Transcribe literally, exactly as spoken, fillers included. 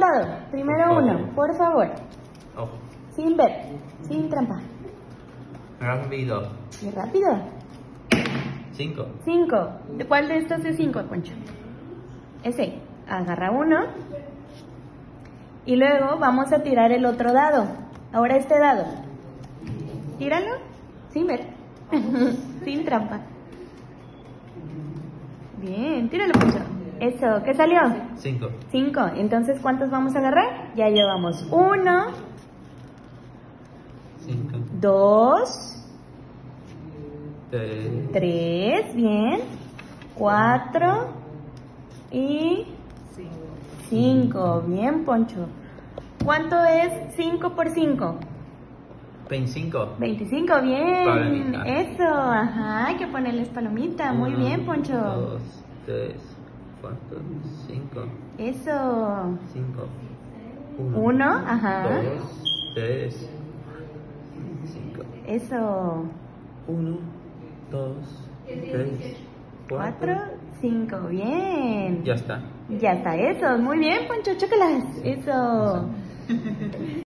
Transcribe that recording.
dado. Primero Por uno, favor. por favor. Ojo. Sin ver, sin trampa. Rápido. Y rápido. Cinco. Cinco. ¿De cuál de estos es cinco, Poncho? Ese. Agarra uno. Y luego vamos a tirar el otro dado. Ahora este dado. Tíralo sin ver. Sin trampa. Bien, tíralo, Poncho. Eso, ¿qué salió? Cinco. Cinco. Entonces, ¿cuántos vamos a agarrar? Ya llevamos uno, Cinco. dos, Tres. tres, bien, cuatro y cinco. Bien, Poncho. ¿Cuánto es cinco por cinco? Veinticinco. veinticinco, bien. Palomita. Eso, ajá, hay que ponerles palomita. Muy Uno, bien, Poncho. Dos, tres, cuatro, cinco. Eso. Cinco. Uno, ajá. Dos, tres, cinco. Eso. Uno, dos, tres, Cuatro, cinco, bien. Ya está. Ya está, eso. Muy bien, Poncho, chócalas. Eso.